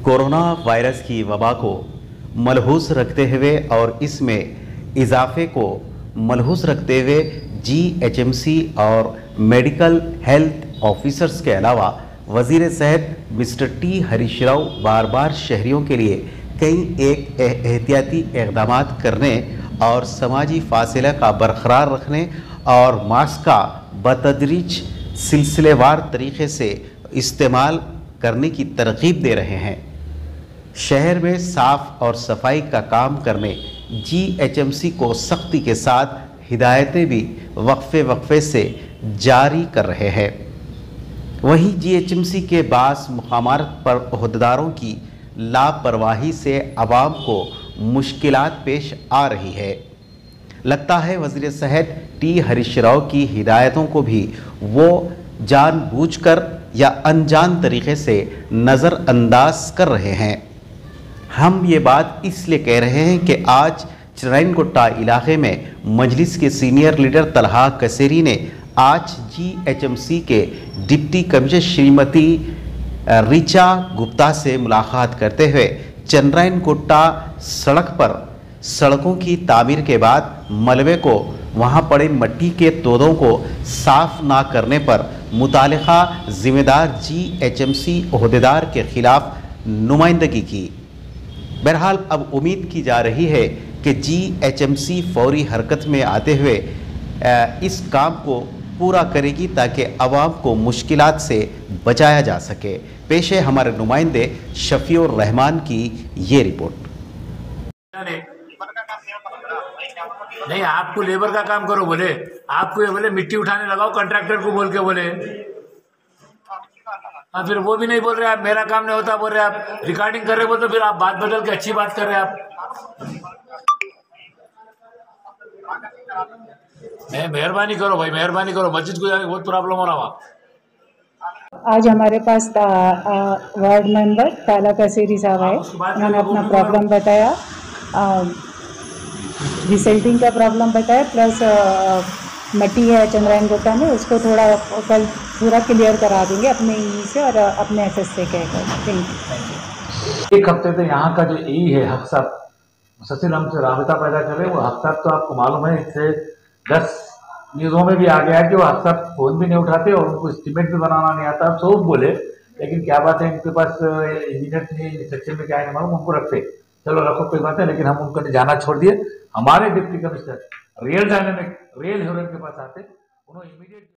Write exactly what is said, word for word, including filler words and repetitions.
Corona virus की वबा को मलहूस रखते हुए और इसमें इजाफे को मलहूस रखते हुए जी एच एम सी और मेडिकल हेल्थ ऑफिसर्स के अलावा वजीर सेहत मिस्टर टी हरीश राव बार बार शहरियों के लिए कई एक एहतियाती इक़दाम करने और समाजी फासिला का बरकरार रखने और मास्क का बतदरीज सिलसिलेवार तरीके से इस्तेमाल करने की तरगीब दे रहे हैं। शहर में साफ और सफाई का काम करने जी एच एम सी को सख्ती के साथ हिदायतें भी वक्फे वक्फे से जारी कर रहे हैं। वहीं जी एच एम सी के बास मुकामात पर ओहदेदारों की लापरवाही से आवाम को मुश्किलात पेश आ रही है। लगता है वज़ीर सेहत टी हरीश राव की हिदायतों को भी वो जानबूझकर या अनजान तरीके से नज़रअंदाज कर रहे हैं। हम ये बात इसलिए कह रहे हैं कि आज चंद्रायनगुट्टा इलाके में मजलिस के सीनियर लीडर तलहा कसेरी ने आज जी एच एम सी के डिप्टी कमिश्नर श्रीमती रिचा गुप्ता से मुलाकात करते हुए चंद्रायनगुट्टा सड़क पर सड़कों की तामीर के बाद मलबे को वहां पड़े मिट्टी के तोदों को साफ ना करने पर मुतालिका जिम्मेदार जी एच एम सी ओहदेदार के खिलाफ नुमाइंदगी की। बहरहाल अब उम्मीद की जा रही है कि जी एच एम सी फौरी हरकत में आते हुए इस काम को पूरा करेगी ताकि आवाम को मुश्किलात से बचाया जा सके। पेश है हमारे नुमाइंदे शफीउर रहमान की ये रिपोर्ट। नहीं, आपको लेबर का काम करो बोले, आपको ये बोले मिट्टी उठाने लगाओ कंट्रैक्टर को बोल के बोले, हाँ फिर वो भी नहीं बोल रहे आप, मेरा काम नहीं होता बोल रहे आप, रिकॉर्डिंग कर रहे हो तो फिर आप बात बदल के अच्छी बात कर रहे आप। मैं मेहरबानी करो भाई, मेहरबानी करो, मस्जिद को जाने बहुत प्रॉब्लम हो रहा वहाँ। आज हमारे पास वार्ड मेंबर ताला कसेरी साहब आए, उन्होंने अपना प्रॉब्लम बताया, रिसेल्टिंग का प्रॉब्लम बताया, प्लस मट्टी है चंद्रायनगुट्टा में, उसको थोड़ा कल पूरा क्लियर करा देंगे अपने ई से और अपने एस एस से कहकर। Thank you. एक हफ्ते से यहाँ का जो ई है हक साहब सचिन हमसे राबता पैदा कर रहे हैं। वो हक साहब तो आपको मालूम है, इससे दस न्यूज़ों में भी आ गया कि वो हक साहब फोन भी नहीं उठाते और उनको एस्टीमेट भी बनाना नहीं आता। सब बोले, लेकिन क्या बात है, इनके पास इंजीनियर नहीं, सेक्शन में क्या है मालूम, उनको रखते, चलो रखो कोई बात है, लेकिन हम उनको जाना छोड़ दिए। हमारे deputy commissioner real dynamic real hero के पास आते, उन्होंने इमीडिएट